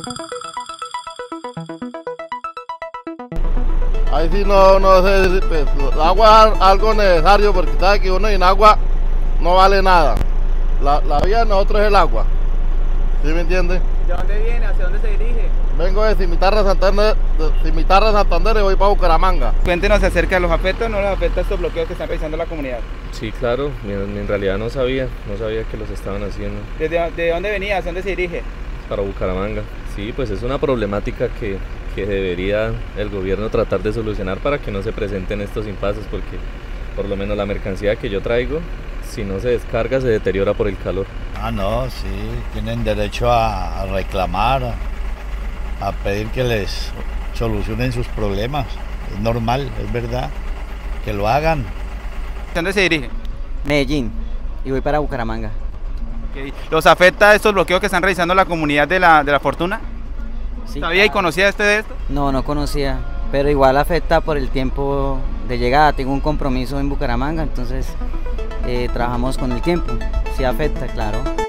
Ahí sí no sé, pues, el agua es algo necesario porque sabe que uno sin agua no vale nada. La vida de nosotros es el agua. ¿Sí me entiende? ¿De dónde viene? ¿Hacia dónde se dirige? Vengo de Cimitarra, Santander y voy para Bucaramanga. Cuéntenos acerca de los afectos, ¿no los afecta estos bloqueos que están realizando la comunidad? Sí, claro, en realidad no sabía que los estaban haciendo. ¿De dónde venía? ¿Hacia dónde se dirige? Para Bucaramanga. Sí, pues es una problemática que debería el gobierno tratar de solucionar para que no se presenten estos impases, porque por lo menos la mercancía que yo traigo, si no se descarga, se deteriora por el calor. Ah, no, sí, tienen derecho a reclamar, a pedir que les solucionen sus problemas. Es normal, es verdad, que lo hagan. ¿Hacia dónde se dirige? Medellín, y voy para Bucaramanga. Okay. ¿Los afecta estos bloqueos que están realizando la comunidad de la Fortuna? Sí, ¿Sabía y conocía de esto? No conocía, pero igual afecta por el tiempo de llegada. Tengo un compromiso en Bucaramanga, entonces trabajamos con el tiempo. Sí afecta, claro.